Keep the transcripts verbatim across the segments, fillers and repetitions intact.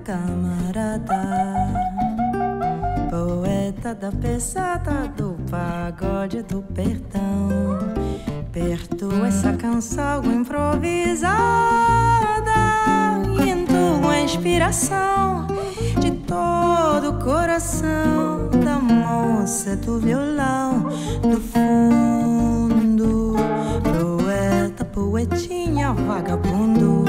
camarada, poeta da pesada, do pagode do perdão. Perto essa canção improvisada e em tua inspiração de todo o coração da moça do violão do fundo. Poeta, poetinha, vagabundo,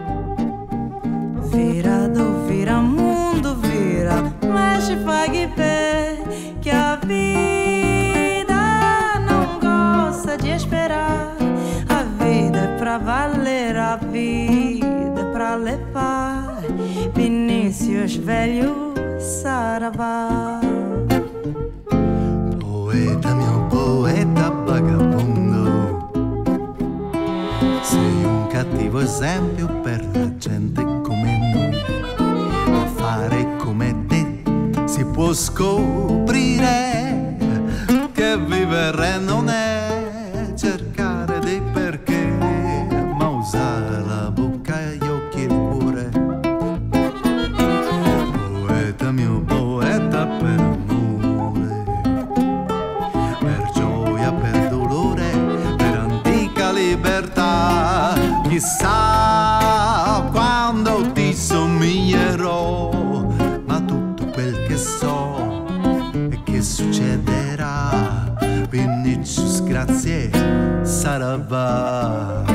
virado, vira mundo, vira, mas te pague pé que a vida não gosta de esperar. A vida é pra valer, a vida é pra levar. Vinícius velho Saravá. Poeta, meu poeta vagabundo, sei un cattivo esempio per la gente come noi. Ma fare come te si può scoprire che vivere non è cercare dei perché, ma usare la bocca, gli occhi e il cuore. Poeta, mio poeta per amore, per gioia, per dolore, per antica libertà. Chissà quando ti somiglierò, ma tutto quel che so è che succederà. Vinícius, grazie, Saravá.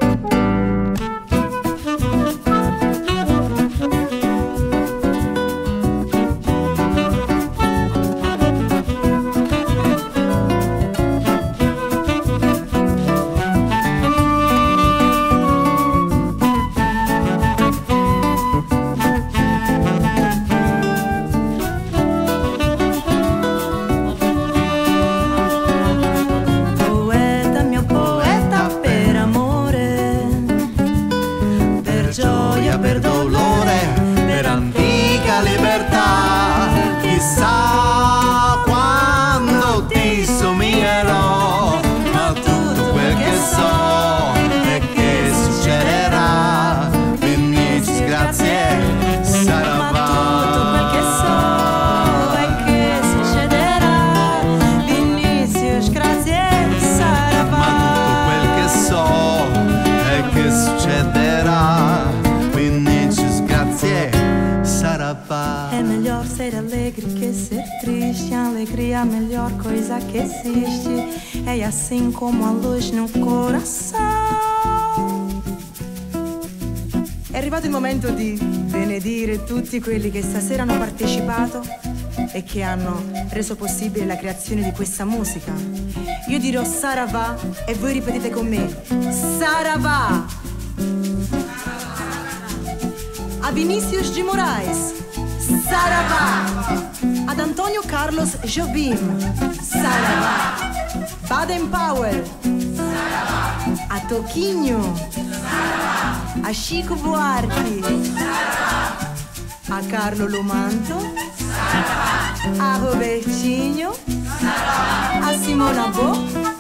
É melhor ser alegre que ser triste. A alegria é a melhor coisa que existe. É assim como a luz no coração. È arrivato il momento di benedire tutti quelli che stasera hanno partecipato e che hanno reso possibile la creazione di questa musica. Io dirò Saravá e voi ripetete con me: Saravá. A Vinícius de Moraes, Saravá. Ad Antonio Carlos Jobim, Saravá. Baden Powell, Saravá. A Toquinho, Saravá. A Chico Buarque, Saravá. A Carlo Lomanto, Saravá. A Robertinho, Saravá. A Simona Bo,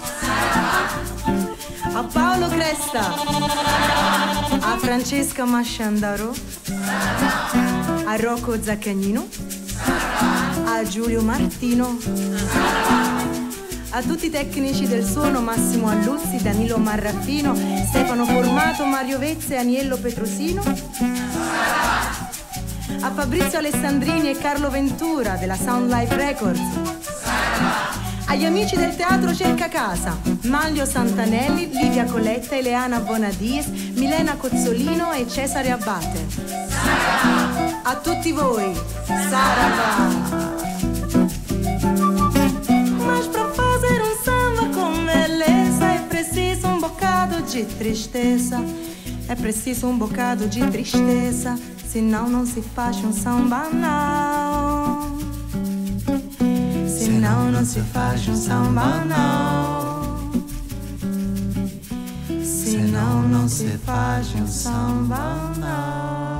Saravá. A Paolo Cresta, Saravá. A Francesca Masciandaro, Saravá. A Rocco Zaccagnino, Saravá. A Giulio Martino, Saravá. A tutti i tecnici del suono: Massimo Alluzzi, Danilo Marraffino, Stefano Formato, Mario Vezza e Aniello Petrosino. Saravá. A Fabrizio Alessandrini e Carlo Ventura della Sound Life Records. Saravá. Agli amici del teatro Cerca Casa: Manlio Santanelli, Livia Coletta, Eleana Bonadies, Milena Cozzolino e Cesare Abbate. Saravá. A tutti voi, Saravá. Mas pra fazer um samba com beleza é preciso um bocado de tristeza. É preciso um bocado de tristeza, senão não se faz um samba não. Senão não se faz um samba não. Senão não se faz um samba não.